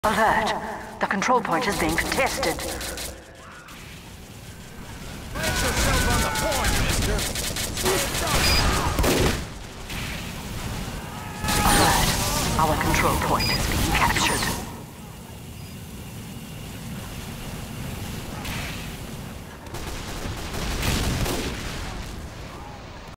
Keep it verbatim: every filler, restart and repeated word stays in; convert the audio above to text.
Alert! The control point is being contested. Put yourself on the point, mister! Alert! Our control point is being captured.